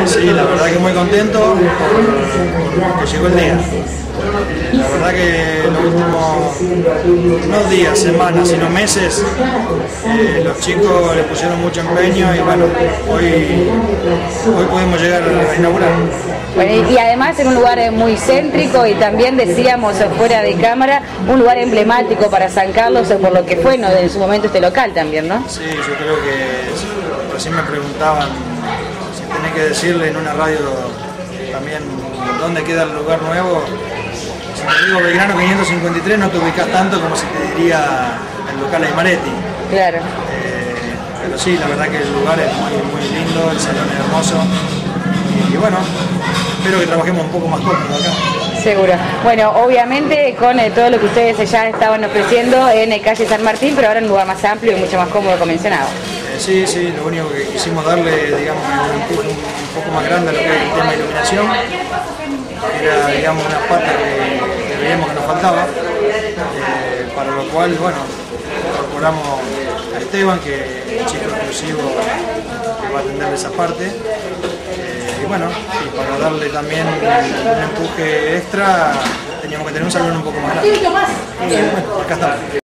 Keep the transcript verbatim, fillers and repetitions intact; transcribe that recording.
Sí, la verdad que muy contento por, por que llegó el día. La verdad que los últimos, no días, semanas, sino meses, eh, los chicos le pusieron mucho empeño y bueno, hoy, hoy podemos llegar a inaugurar. Bueno, y además en un lugar muy céntrico y también decíamos fuera de cámara, un lugar emblemático para San Carlos por lo que fue, ¿no?, en su momento este local también, ¿no? Sí, yo creo que recién me preguntaban si tenés que decirle en una radio también dónde queda el lugar nuevo. Si te digo Belgrano quinientos cincuenta y tres no te ubicás tanto como si te diría el local Aymaretti. Claro. Eh, pero sí, la verdad que el lugar es muy, muy lindo, el salón es hermoso. Y, y bueno, espero que trabajemos un poco más cómodo acá. Seguro. Bueno, obviamente con eh, todo lo que ustedes ya estaban ofreciendo en eh, calle San Martín, pero ahora en un lugar más amplio y mucho más cómodo, como mencionaba. Eh, sí, sí, lo único que quisimos darle, digamos, un empuje un poco más grande a lo que es el tema de iluminación. Era, digamos, una pata que, que veíamos que nos faltaba, eh, para lo cual, bueno, incorporamos a Esteban, que es el chico exclusivo que va a atender esa parte, eh, y bueno, y para darle también un empuje extra, teníamos que tener un salón un poco más grande. Y bueno, acá está.